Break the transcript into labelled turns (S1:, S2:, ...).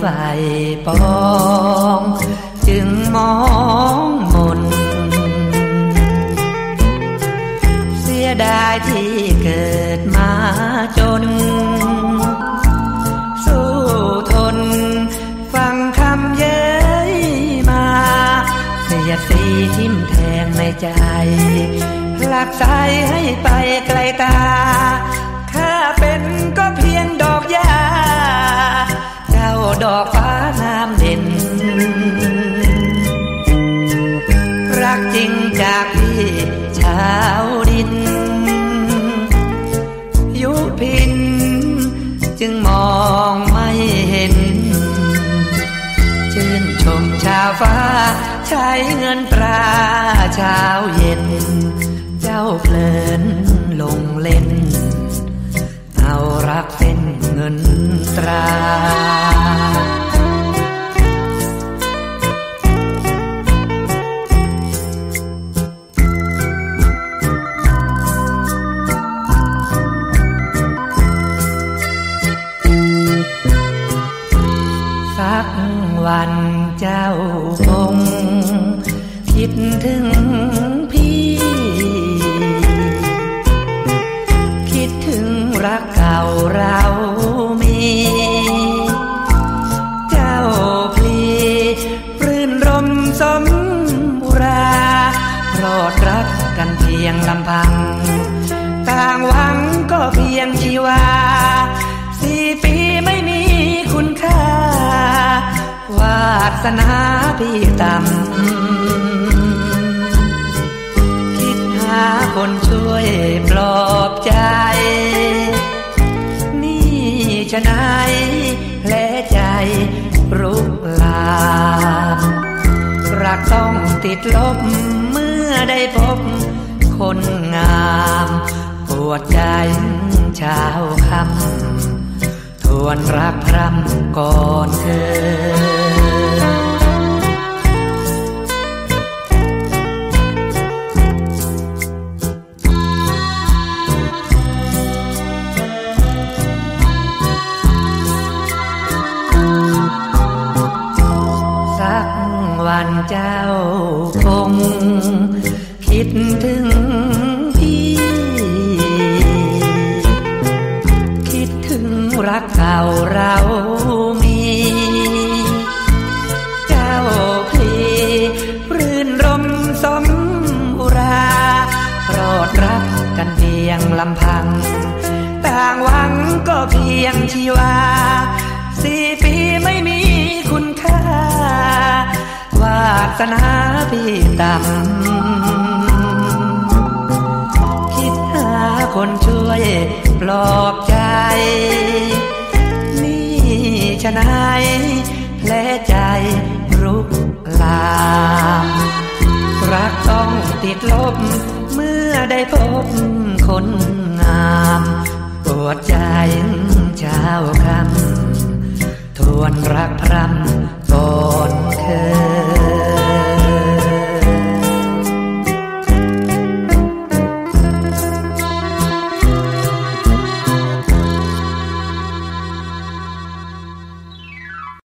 S1: ไฟปองจึงมองมนเสียดายที่เกิดมาจนสู้ทนฟังคำเย้ยมาเสียดสีทิ่มแทงในใจหลักใจให้ไปไกลตาข้าเป็นก็เพียงดอกหญ้าเจ้าดอกฟ้างามเด่นรักจริงจากพี่ชาวดินยุพินจึงมองไม่เห็นชื่นชมชาวฟ้าใช้เงินตราเช้าเย็นเจ้าเพลินลงเล่นเอารักเส้นเงินตราสักวันเจ้าคงคิดถึงพี่คิดถึงรักเก่าเรามีเจ้าพลีรื่นรมสมบุราโปรดรักกันเพียงลำพังต่างหวังก็เพียงชีวา4 ปีไม่มีคุณค่าวาสนาพี่ต่ำคิดหาคนช่วยปลอบใจนี่ฉะไหนและใจรุกลามรักต้องติดลบเมื่อได้พบคนงามปวดใจเช้าค่ำทวนรักพร่ำก่อนเธอสักวันเจ้าคงคิดถึงพี่คิดถึงรักเก่าเรามีเจ้าพลีรื่นรมสมอุราโปรดรักกันเพียงลำพังต่างหวังก็เพียงชีวา4 ปีไม่มีคุณค่าวาสนาพี่ต่ำคิดหาคนช่วยปลอบใจนี่ฉะไหนแผลใจรุกลามรักต้องติดลบเมื่อได้พบคนงามปวดใจเช้าค่ำทวนรักพร่ำก่อนเคย